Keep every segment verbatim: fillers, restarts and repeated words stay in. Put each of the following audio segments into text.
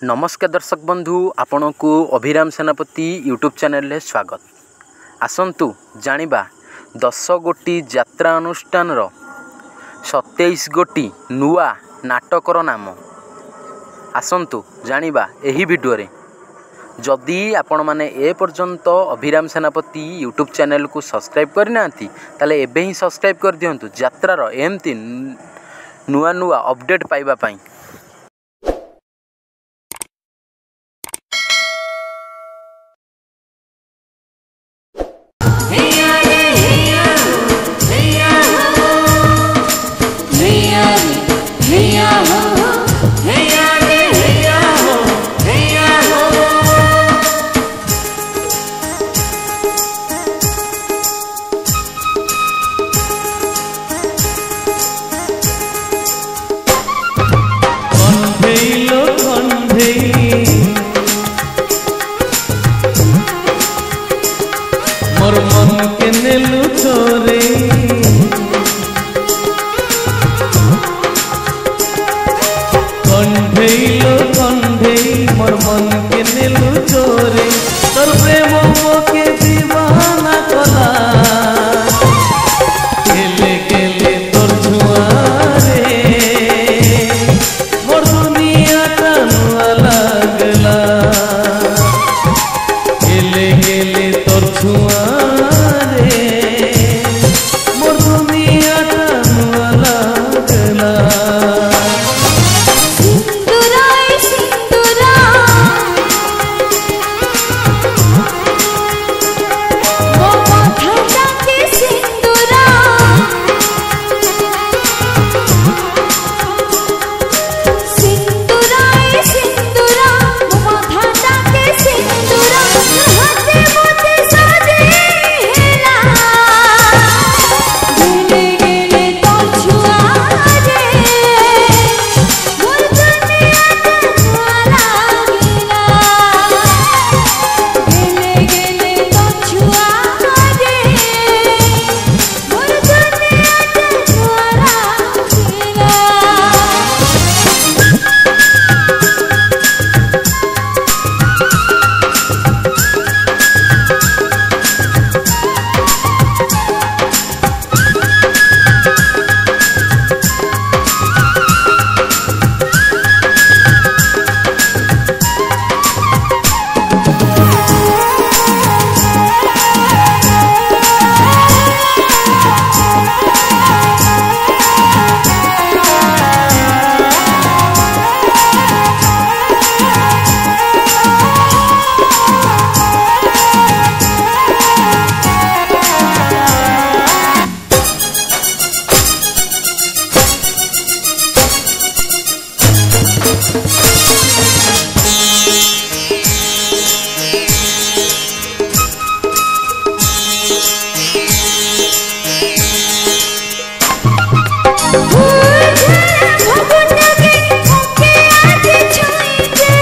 नमस्कार दर्शक बंधु, आपण को अभिराम सेनापति यूट्यूब चैनल में स्वागत। आसतु जानिबा दस गोटी यात्रा अनुष्ठान रो सत्ताईस गोटी नुआ नाटकर नाम। आसतु जानिबा एही वीडियो रे। जदि आपण माने ए पर्यंत अभिराम सेनापति यूट्यूब चैनल को सब्सक्राइब करना ताले एबे ही सब्सक्राइब कर दियंतु यात्रा रो एमती नुआ नुआ अपडेट पाइबा पाई। मोर मन के नेलु चोरे कंढेलो कंढेई मोर मन के नेलु चोरे तोर प्रेम मोके दीवाना कला केले केले तोर छुआरे मोर दुनिया तनुआ लागला केले केले तोर छुआ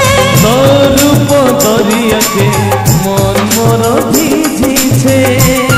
मन मोर भिजी छे।